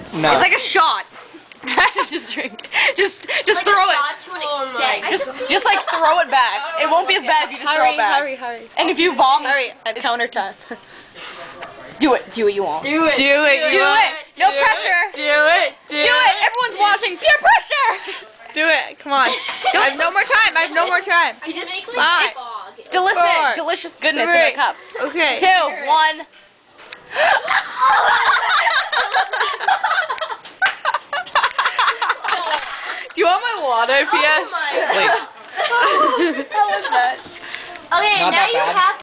No. It's like a shot. Just drink. Just like throw a it. shot to an extent. Just like throw it back. It won't be as bad if you just throw it back. Hurry. And if you vomit, Hurry. Counter time. do it. Do what you want. Do it. Do it. Do it. No pressure. Do it. Do it. Everyone's watching. Peer pressure. Do it. Come on. I have no more time. I have no more time. I just make Five. Delicious goodness in Three. a cup. Okay. 2, 1. Do you want my water, P.S.? Oh my Please. How was that? Okay, Not now that you bad. have